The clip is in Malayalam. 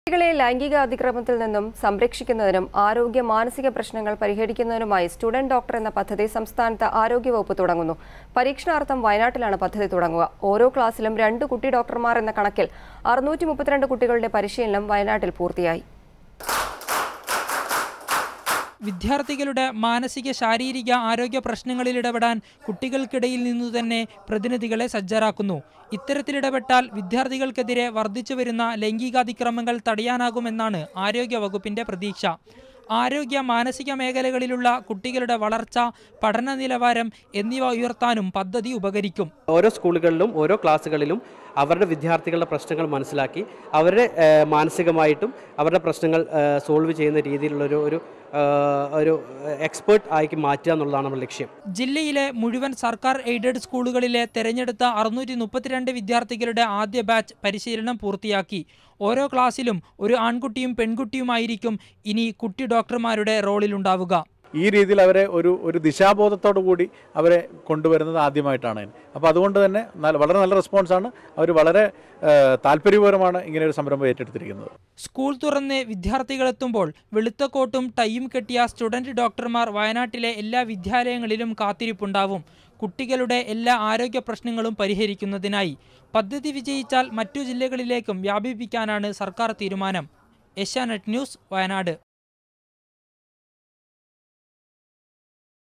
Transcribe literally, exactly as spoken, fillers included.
കുട്ടികളെ ലൈംഗിക അതിക്രമത്തിൽ നിന്നും സംരക്ഷിക്കുന്നതിനും ആരോഗ്യ മാനസിക പ്രശ്നങ്ങൾ പരിഹരിക്കുന്നതിനുമായി സ്റ്റുഡന്റ് ഡോക്ടർ എന്ന പദ്ധതി സംസ്ഥാനത്ത് ആരോഗ്യവകുപ്പ് തുടങ്ങുന്നു. പരീക്ഷണാർത്ഥം വയനാട്ടിലാണ് പദ്ധതി തുടങ്ങുക. ഓരോ ക്ലാസ്സിലും രണ്ട് കുട്ടി ഡോക്ടർമാർ എന്ന കണക്കിൽ അറുന്നൂറ്റി മുപ്പത്തിരണ്ട് കുട്ടികളുടെ പരിശീലനം വയനാട്ടിൽ പൂർത്തിയായി. വിദ്യാർത്ഥികളുടെ മാനസിക ശാരീരിക ആരോഗ്യ പ്രശ്നങ്ങളിൽ ഇടപെടാൻ കുട്ടികൾക്കിടയിൽ നിന്നു തന്നെ പ്രതിനിധികളെ സജ്ജരാക്കുന്നു. ഇത്തരത്തിലിടപെട്ടാൽ വിദ്യാർത്ഥികൾക്കെതിരെ വർദ്ധിച്ചു വരുന്ന ലൈംഗികാതിക്രമങ്ങൾ തടയാനാകുമെന്നാണ് ആരോഗ്യ വകുപ്പിന്റെ പ്രതീക്ഷ. ആരോഗ്യ മാനസിക മേഖലകളിലുള്ള കുട്ടികളുടെ വളർച്ച, പഠന നിലവാരം എന്നിവ ഉയർത്താനും പദ്ധതി ഉപകരിക്കും. ഓരോ സ്കൂളുകളിലും ഓരോ ക്ലാസ്സുകളിലും അവരുടെ വിദ്യാർത്ഥികളുടെ പ്രശ്നങ്ങൾ മനസ്സിലാക്കി അവരുടെ മാനസികമായിട്ടും അവരുടെ പ്രശ്നങ്ങൾ സോൾവ് ചെയ്യുന്ന രീതിയിലുള്ളൊരു ഒരു ഒരു എക്സ്പേർട്ട് ആക്കി മാറ്റുക എന്നുള്ളതാണ് നമ്മുടെ ലക്ഷ്യം. ജില്ലയിലെ മുഴുവൻ സർക്കാർ എയ്ഡഡ് സ്കൂളുകളിലെ തെരഞ്ഞെടുത്ത അറുന്നൂറ്റി മുപ്പത്തിരണ്ട് വിദ്യാർത്ഥികളുടെ ആദ്യ ബാച്ച് പരിശീലനം പൂർത്തിയാക്കി. ഓരോ ക്ലാസ്സിലും ഒരു ആൺകുട്ടിയും പെൺകുട്ടിയുമായിരിക്കും ഇനി കുട്ടി ഡോക്ടർമാരുടെ റോളിലുണ്ടാവുക. ഈ രീതിയിൽ അവരെ ഒരു ഒരു ദിശാബോധത്തോടു കൂടി അവരെ കൊണ്ടുവരുന്നത് ആദ്യമായിട്ടാണ്. അപ്പോൾ അതുകൊണ്ട് തന്നെ വളരെ നല്ല റെസ്പോൺസാണ്. അവർ വളരെ താല്പര്യപരമാണ് ഇങ്ങനെ ഒരു സംരംഭം ഏറ്റെടുത്തിരിക്കുന്നത്. സ്കൂൾ തുറന്ന് വിദ്യാർത്ഥികളെത്തുമ്പോൾ വെളുത്ത കോട്ടും ടൈയും കെട്ടിയ സ്റ്റുഡന്റ് ഡോക്ടർമാർ വയനാട്ടിലെ എല്ലാ വിദ്യാലയങ്ങളിലും കാത്തിരിപ്പുണ്ടാവും. കുട്ടികളുടെ എല്ലാ ആരോഗ്യ പ്രശ്നങ്ങളും പരിഹരിക്കുന്നതിനായി പദ്ധതി വിജയിച്ചാൽ മറ്റു ജില്ലകളിലേക്കും വ്യാപിപ്പിക്കാനാണ് സർക്കാർ തീരുമാനം. Asianet News, Wayanad.